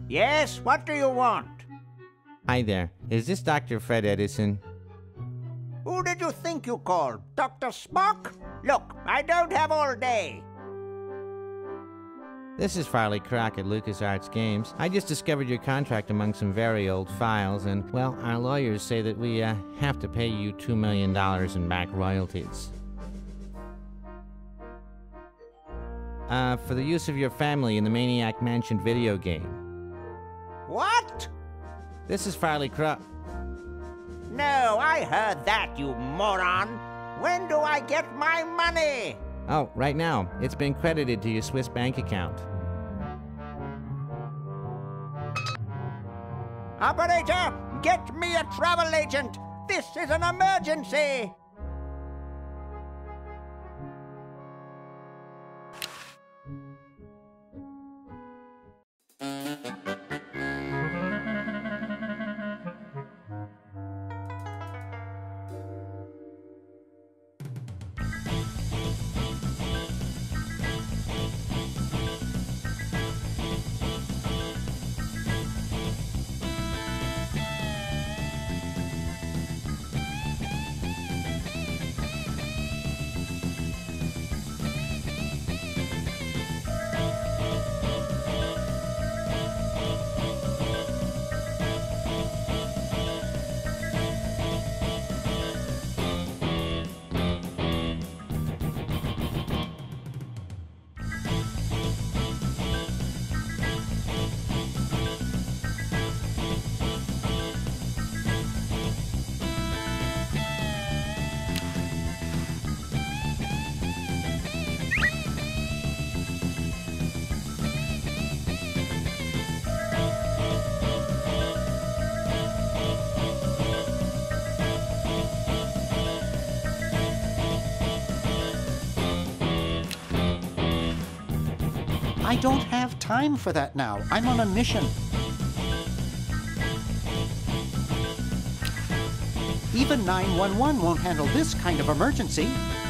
Yes, what do you want? Hi there. Is this Dr. Fred Edison? Who did you think you called? Dr. Spock? Look, I don't have all day. This is Farley Crock at LucasArts Games. I just discovered your contract among some very old files, and, well, our lawyers say that we have to pay you $2 million in back royalties. For the use of your family in the Maniac Mansion video game. What? This is Farley Crock. No, I heard that, you moron. When do I get my money? Oh, right now. It's been credited to your Swiss bank account. Operator, get me a travel agent. This is an emergency. I don't have time for that now. I'm on a mission. Even 911 won't handle this kind of emergency.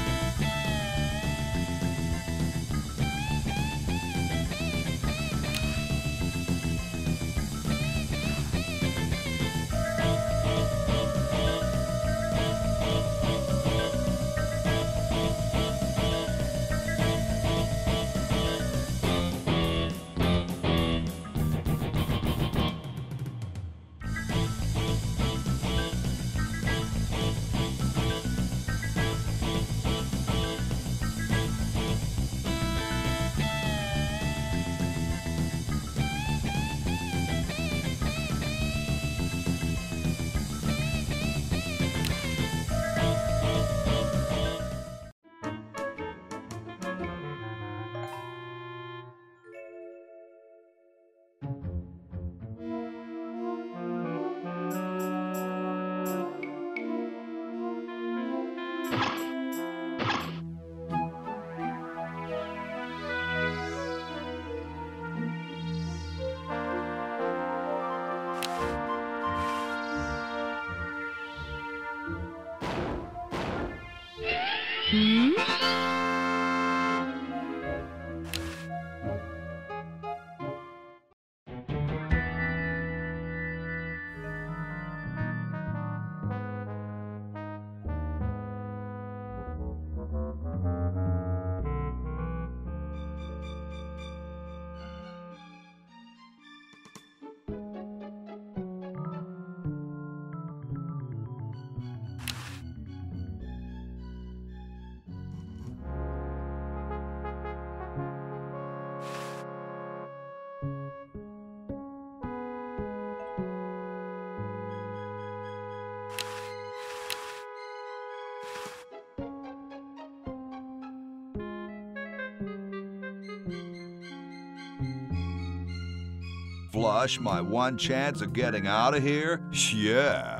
Flush, my one chance of getting out of here? Yeah.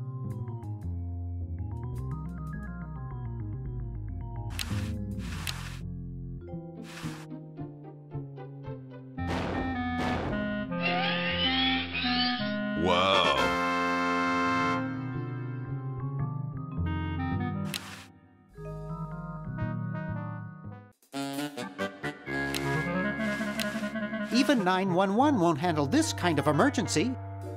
Whoa. Even 911 won't handle this kind of emergency.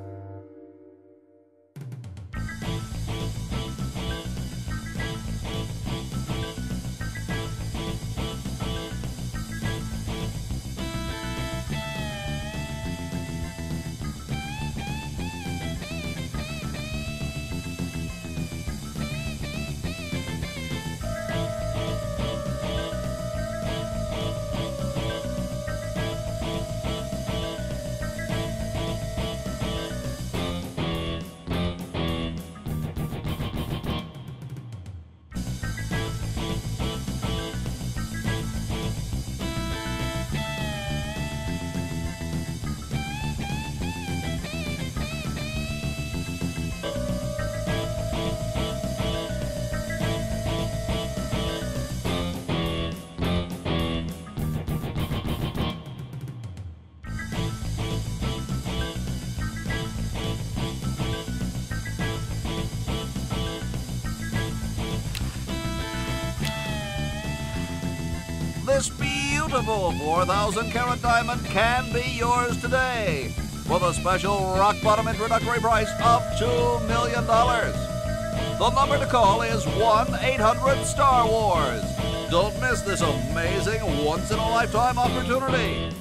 This beautiful 4,000-carat diamond can be yours today with a special rock-bottom introductory price of $2 million. The number to call is 1-800-STAR-WARS. Don't miss this amazing once-in-a-lifetime opportunity.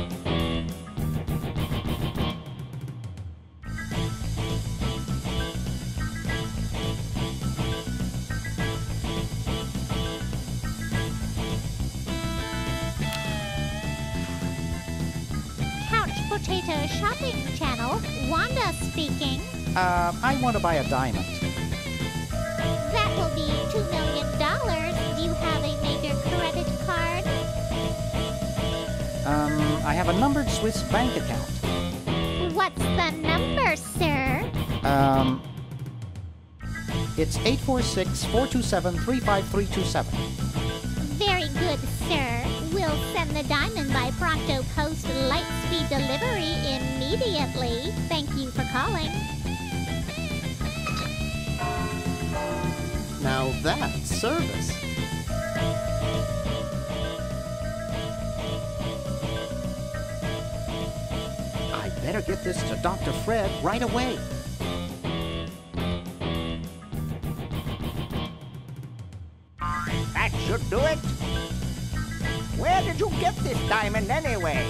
Potato Shopping Channel, Wanda speaking. I want to buy a diamond. That will be $2 million. Do you have a major credit card? I have a numbered Swiss bank account. What's the number, sir? It's 846-427-35327. Very good, sir. We'll send the diamond by Pronto Post Lightspeed delivery immediately. Thank you for calling. Now that's service. I better get this to Dr. Fred right away. That should do it. Where did you get this diamond anyway?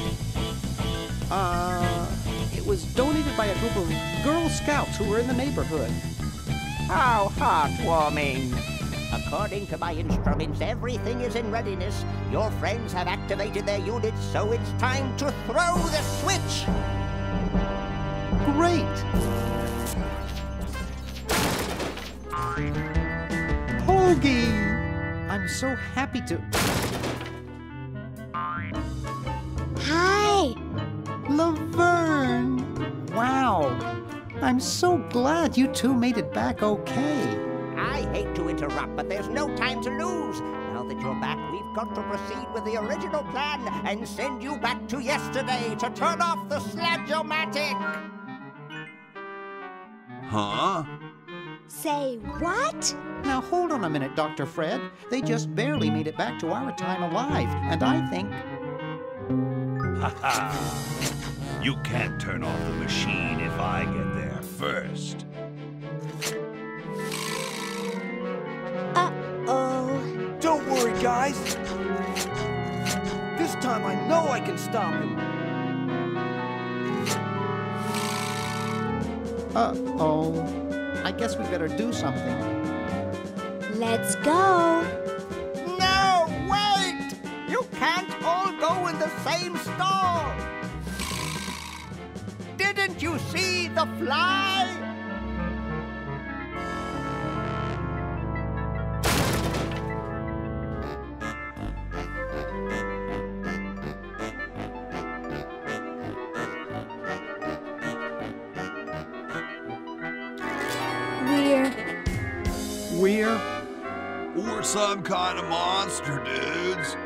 It was donated by a group of Girl Scouts who were in the neighborhood. How heartwarming. According to my instruments, everything is in readiness. Your friends have activated their units, so it's time to throw the switch. Great! Hoagie! I'm so happy to... Hi. Laverne! Wow! I'm so glad you two made it back okay. I hate to interrupt, but there's no time to lose. Now that you're back, we've got to proceed with the original plan and send you back to yesterday to turn off the Sludge-O-Matic. Huh? Say what? Now hold on a minute, Dr. Fred. They just barely made it back to our time alive, and I think... Ha-ha! You can't turn off the machine if I get there first. Uh-oh. Don't worry, guys. This time I know I can stop him. Uh-oh. I guess we better do something. Let's go. No, wait! You can't all go in the same stall. Didn't you see the fly? We're some kind of monster, dudes.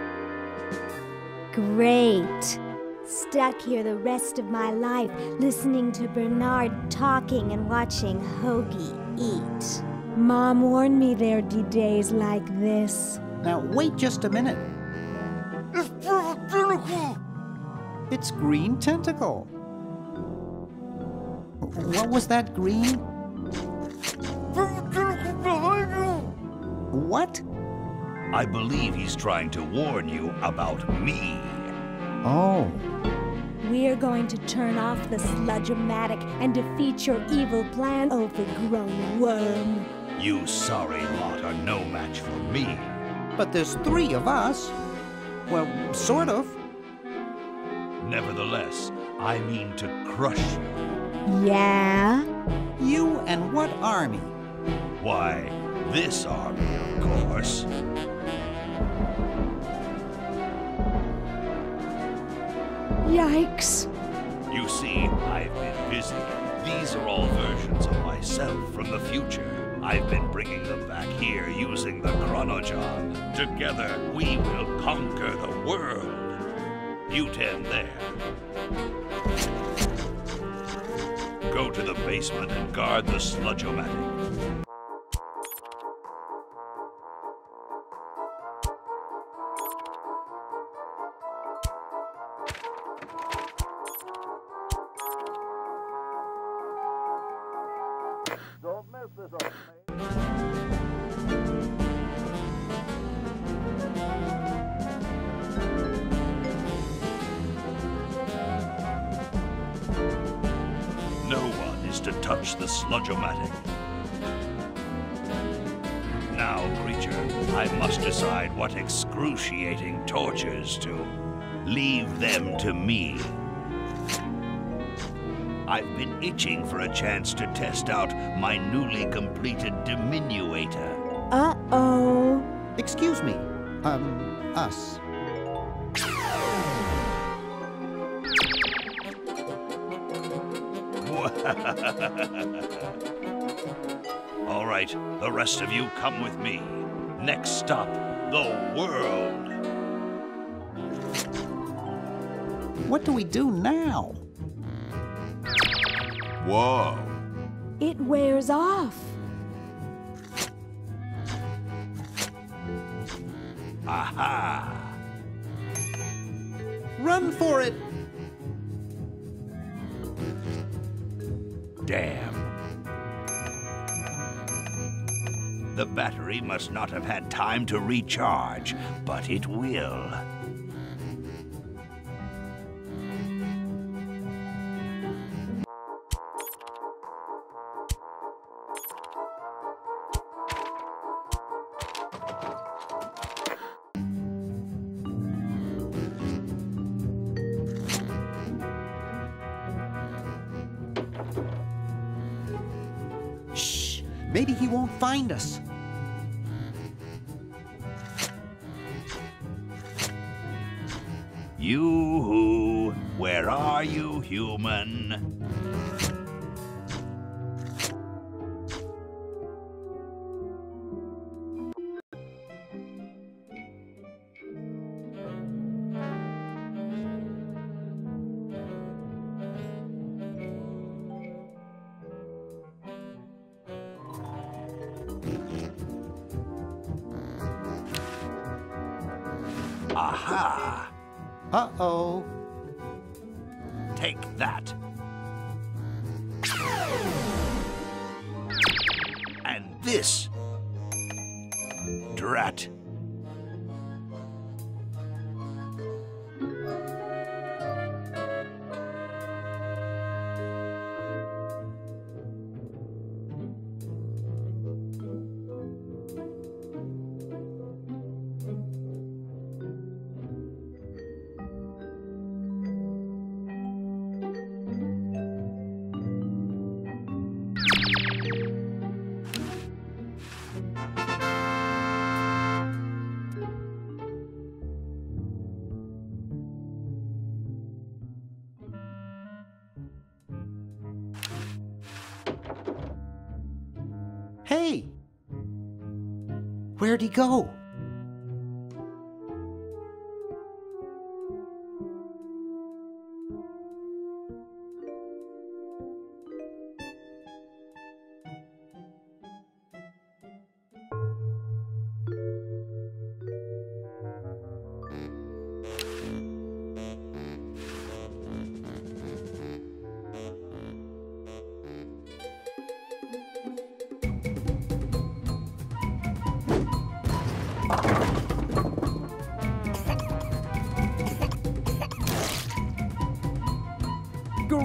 Great. Stuck here the rest of my life, listening to Bernard talking and watching Hoagie eat. Mom warned me there'd be days like this. Now, wait just a minute. It's Green Tentacle. What was that, Green? What? I believe he's trying to warn you about me. Oh. We're going to turn off the Sludge-O-Matic and defeat your evil plan, overgrown worm. You sorry lot are no match for me. But there's 3 of us. Well, sort of. Nevertheless, I mean to crush you. Yeah? You and what army? Why, this army, of course. Yikes. You see, I've been busy. These are all versions of myself from the future. I've been bringing them back here using the Chronojon. Together, we will conquer the world. You 10 there. Go to the basement and guard the Sludge-O-Matic. Don't mess this up, mate. No one is to touch the Sludge-O-Matic. Now, creature, I must decide what excruciating tortures to leave them to me. I've been itching for a chance to test out my newly completed diminuator. Uh-oh. Excuse me. Us. All right, the rest of you come with me. Next stop, the world. What do we do now? Whoa. It wears off. Aha! Run for it! Damn. The battery must not have had time to recharge, but it will. Shh! Maybe he won't find us. Yoo-hoo! Where are you, human? Aha! Uh-oh. Take that. And this. Drat. Hey! Where'd he go?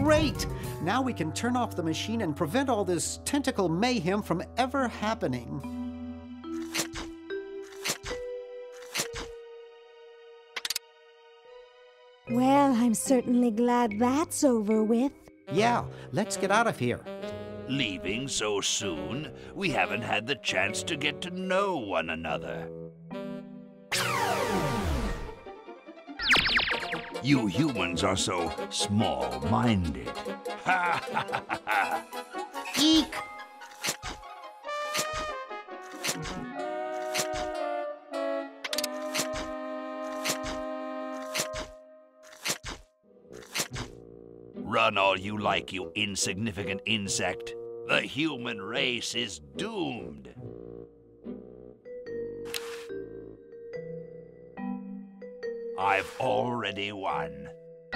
Great! Now we can turn off the machine and prevent all this tentacle mayhem from ever happening. Well, I'm certainly glad that's over with. Yeah, let's get out of here. Leaving so soon? We haven't had the chance to get to know one another. You humans are so small-minded. Ha ha ha ha! Eek! Run all you like, you insignificant insect. The human race is doomed. I've already won.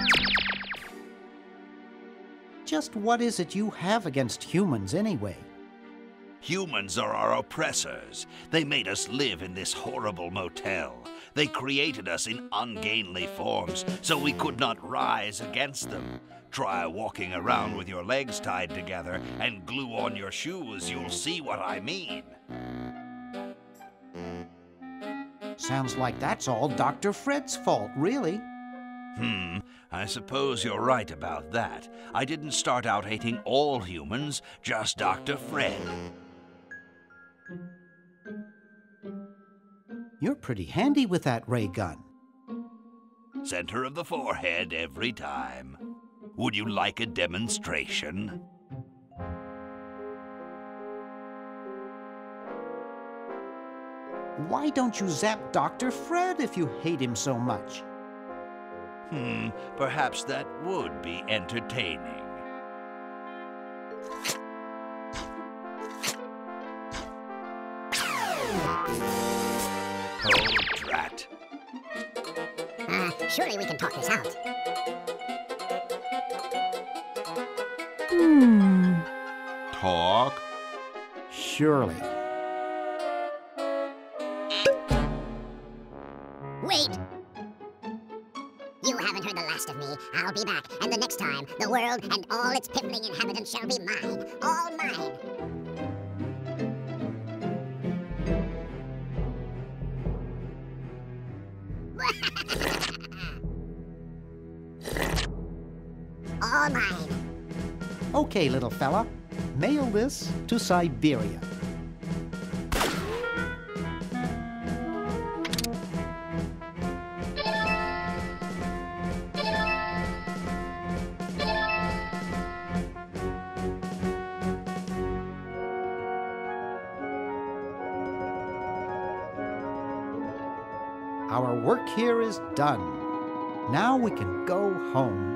Just what is it you have against humans, anyway? Humans are our oppressors. They made us live in this horrible motel. They created us in ungainly forms, so we could not rise against them. Try walking around with your legs tied together and glue on your shoes. You'll see what I mean. Sounds like that's all Dr. Fred's fault, really. I suppose you're right about that. I didn't start out hating all humans, just Dr. Fred. You're pretty handy with that ray gun. Center of the forehead every time. Would you like a demonstration? Why don't you zap Dr. Fred if you hate him so much? Perhaps that would be entertaining. Oh, drat. Surely we can talk this out. Talk? Surely. Wait! You haven't heard the last of me. I'll be back, and the next time, the world and all its piffling inhabitants shall be mine. All mine. All mine. Okay, little fella. Mail this to Siberia. Our work here is done. Now we can go home.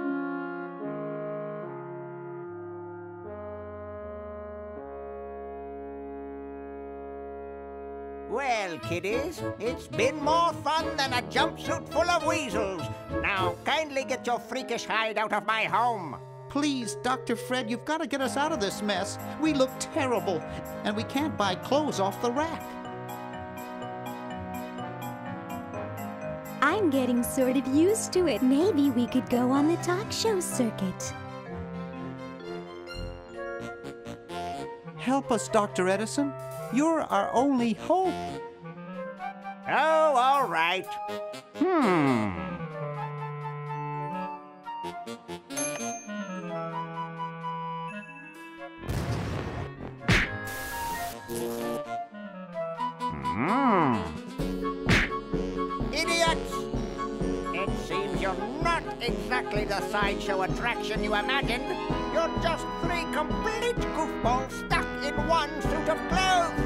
Well, kiddies, it's been more fun than a jumpsuit full of weasels. Now, kindly get your freakish hide out of my home. Please, Dr. Fred, you've got to get us out of this mess. We look terrible, and we can't buy clothes off the rack. I'm getting sort of used to it. Maybe we could go on the talk show circuit. Help us, Dr. Edison. You're our only hope. Oh, all right. Idiots! It seems you're not exactly the sideshow attraction you imagined. You're just three complete goofballs stuck in one suit of clothes.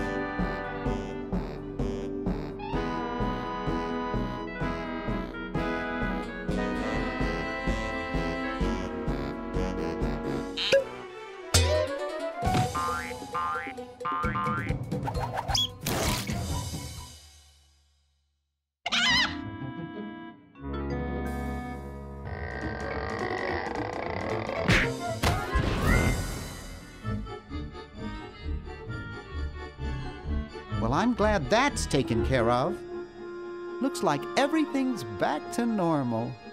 Well, I'm glad that's taken care of. Looks like everything's back to normal.